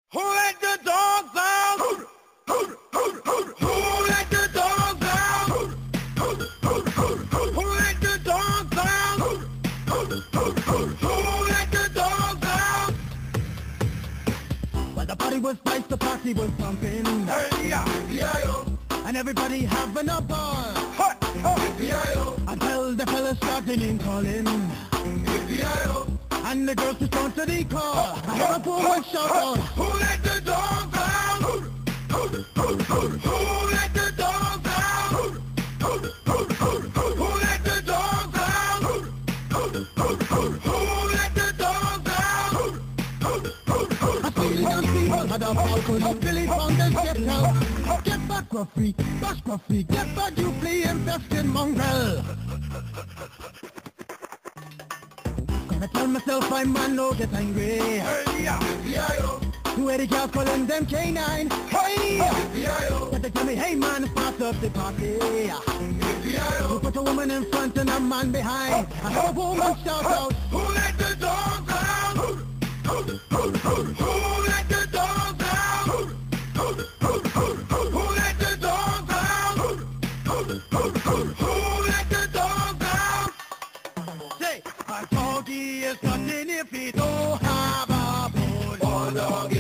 Who let the dogs out? Who let the dogs out? Who let the dogs out? Who let the dogs out? Well, the party was nice, the party was pumping, Hey, yeah, and everybody having a ball. Until the fellas started name calling, and the girls respond to the call. I heard a woman shout out, Who let the dogs out? Who let the dogs out? Who let the dogs out? Who let the dogs out? I feel young people had a balcony, Billy found and get out. Get back, Gruffy, bash Gruffy, get back, you flea infested mongrel. Gonna tell myself I'm man, no get angry. Hey, yeah, Who are the girls calling them K9? Hey! But they tell me, hey man, start up the party. You put a woman in front and a man behind. I heard a woman shout out, Who let the dogs out? Who let the dogs out? Who let the dogs out? Who let the dogs out? say, a doggy is nothing if he don't have a bone. Oh, doggy.